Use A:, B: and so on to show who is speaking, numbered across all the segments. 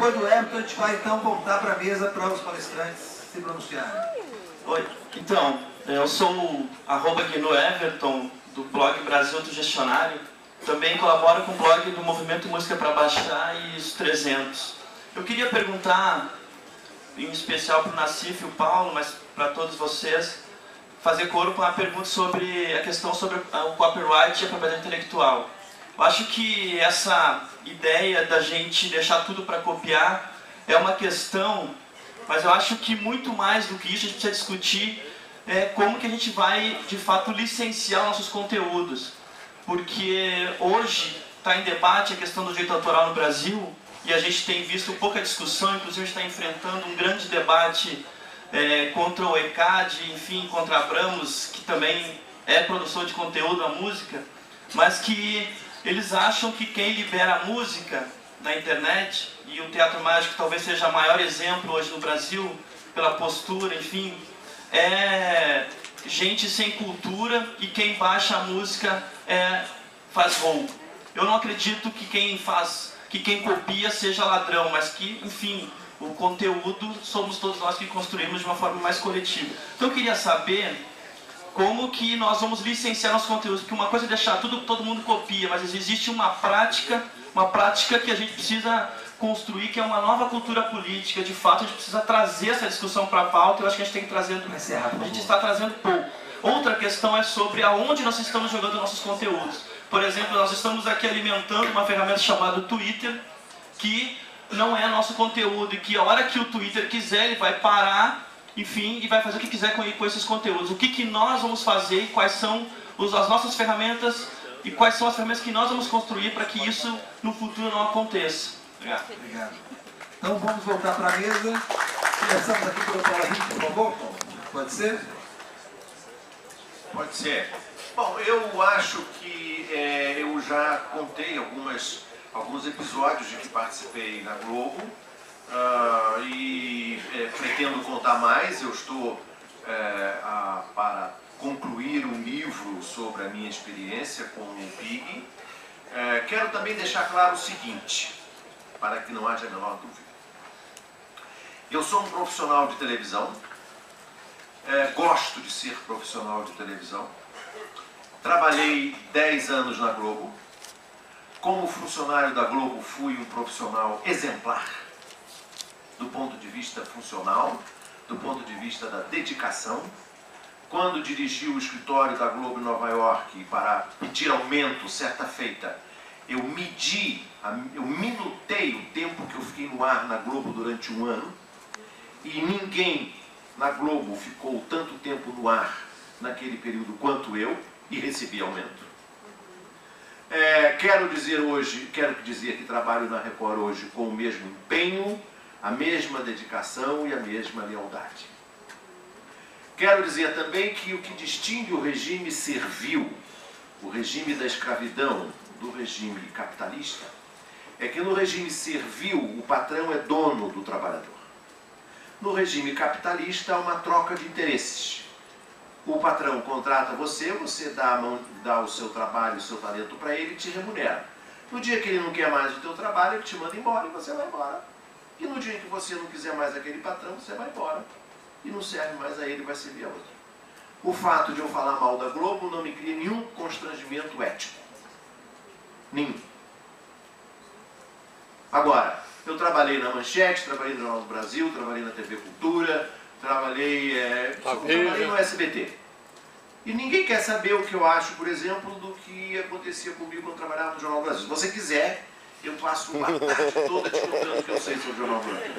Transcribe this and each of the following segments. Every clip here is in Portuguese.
A: depois do Everton, a gente vai então voltar para a mesa para os palestrantes se pronunciarem.
B: Oi, então, eu sou o @GnuEverton, do blog Brasil Autogestionário. Também colaboro com o blog do Movimento Música para Baixar e os 300. Eu queria perguntar, em especial para o Nassif e o Paulo, mas para todos vocês, fazer coro com a pergunta sobre a questão sobre o copyright e a propriedade intelectual. Eu acho que essa ideia da gente deixar tudo para copiar é uma questão, mas eu acho que muito mais do que isso a gente precisa discutir como que a gente vai, de fato, licenciar nossos conteúdos. Porque hoje está em debate a questão do direito autoral no Brasil e a gente tem visto pouca discussão, inclusive a gente está enfrentando um grande debate contra o ECAD, enfim, contra a Abramos, que também é produtor de conteúdo da música, mas que eles acham que quem libera a música na internet, e o Teatro Mágico talvez seja o maior exemplo hoje no Brasil, pela postura, enfim, é gente sem cultura e quem baixa a música faz roubo. Eu não acredito que quem copia seja ladrão, mas que, enfim, o conteúdo somos todos nós que construímos de uma forma mais coletiva. Então eu queria saber como que nós vamos licenciar nossos conteúdos, porque uma coisa é deixar tudo que todo mundo copia, mas existe uma prática que a gente precisa construir, que é uma nova cultura política. De fato, a gente precisa trazer essa discussão para a pauta, eu acho que a gente tem que trazer, a gente está trazendo pouco. Outra questão é sobre aonde nós estamos jogando nossos conteúdos. Por exemplo, nós estamos aqui alimentando uma ferramenta chamada Twitter, que não é nosso conteúdo, e que a hora que o Twitter quiser, ele vai parar, enfim, e vai fazer o que quiser com esses conteúdos. O que nós vamos fazer e quais são as nossas ferramentas e quais são as ferramentas que nós vamos construir para que isso no futuro não aconteça. Obrigado.
A: Obrigado. Então vamos voltar para a mesa. Começamos aqui pelo Paulo Henrique, por favor. Pode ser?
C: Pode ser. Bom, eu acho que eu já contei alguns episódios de que participei na Globo e pretendo contar mais. Eu estou para concluir um livro sobre a minha experiência com o PIG. Quero também deixar claro o seguinte, para que não haja a menor dúvida. Eu sou um profissional de televisão, gosto de ser profissional de televisão, trabalhei 10 anos na Globo, como funcionário da Globo fui um profissional exemplar, do ponto de vista funcional, do ponto de vista da dedicação. Quando dirigi o escritório da Globo em Nova York para pedir aumento, certa feita, eu minutei o tempo que eu fiquei no ar na Globo durante um ano, e ninguém na Globo ficou tanto tempo no ar naquele período quanto eu, e recebi aumento. Quero dizer que trabalho na Record hoje com o mesmo empenho, a mesma dedicação e a mesma lealdade. Quero dizer também que o que distingue o regime servil, o regime da escravidão, do regime capitalista, é que no regime servil o patrão é dono do trabalhador. No regime capitalista há uma troca de interesses. O patrão contrata você dá o seu trabalho, o seu talento para ele e te remunera. No dia que ele não quer mais o teu trabalho, ele te manda embora e você vai embora. E no dia que você não quiser mais aquele patrão, você vai embora. E não serve mais a ele, vai servir a outro. O fato de eu falar mal da Globo não me cria nenhum constrangimento ético. Nenhum. Agora, eu trabalhei na Manchete, trabalhei no Jornal do Brasil, trabalhei na TV Cultura, trabalhei no SBT. E ninguém quer saber o que eu acho, por exemplo, do que acontecia comigo quando eu trabalhava no Jornal do Brasil. Se você quiser, eu passo a tarde toda te contando o que eu sei sobre o Jornal do Brasil.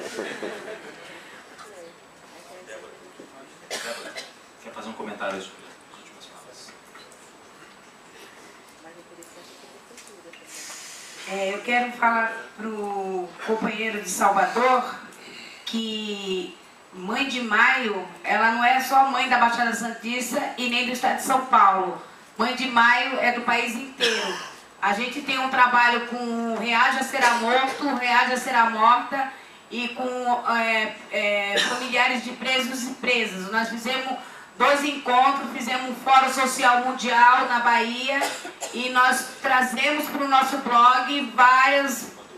D: Quer fazer um comentário sobre as últimas falas?
E: Eu quero falar para o companheiro de Salvador que Mãe de Maio, ela não é só mãe da Baixada Santista e nem do estado de São Paulo. Mãe de Maio é do país inteiro. A gente tem um trabalho com Reaja Será Morto, Reaja Será Morta e com familiares de presos e presas. Nós fizemos 2 encontros, fizemos um Fórum Social Mundial na Bahia e nós trazemos para o nosso blog várias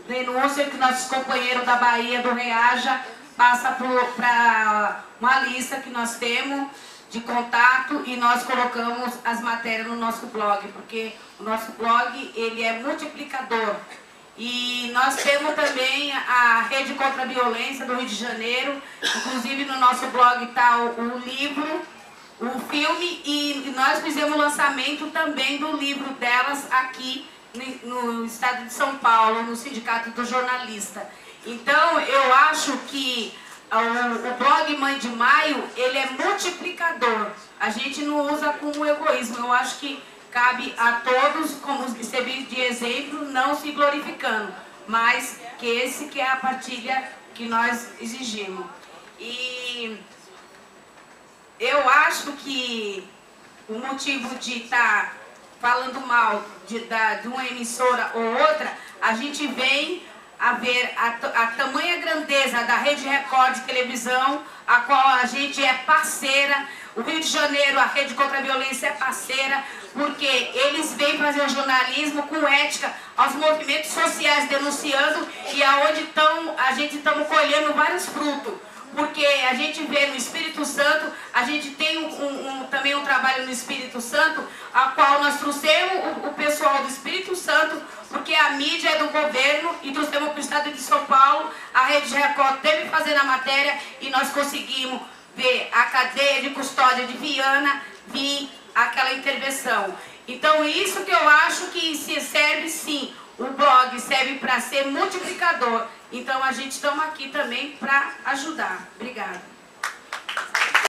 E: denúncia que nossos companheiros da Bahia, do Reaja, passa para uma lista que nós temos de contato e nós colocamos as matérias no nosso blog, porque o nosso blog ele é multiplicador. E nós temos também a Rede Contra a Violência do Rio de Janeiro, inclusive no nosso blog está o livro, o filme, e nós fizemos o lançamento também do livro delas aqui no estado de São Paulo, no Sindicato do Jornalista. Então, eu acho que o blog Mãe de Maio, ele é multiplicador. A gente não usa como egoísmo. Eu acho que cabe a todos, como servir de exemplo, não se glorificando, mas que esse que é a partilha que nós exigimos. E eu acho que o motivo de estar falando mal de uma emissora ou outra, a gente vem a ver a tamanha grandeza da Rede Record de televisão, a qual a gente é parceira. O Rio de Janeiro, a Rede Contra a Violência é parceira, porque eles vêm fazer jornalismo com ética aos movimentos sociais denunciando, e aonde a gente estamos colhendo vários frutos. Porque a gente vê no Espírito Santo, a gente tem também um trabalho no Espírito Santo, a qual nós trouxemos o pessoal do Espírito Santo, porque a mídia é do governo, e trouxemos para o estado de São Paulo. A Rede Record teve fazendo a matéria e nós conseguimos ver a cadeia de custódia de Viana vir aquela intervenção. Então isso que eu acho que se serve sim, o blog serve para ser multiplicador. Então a gente estamos aqui também para ajudar. Obrigada.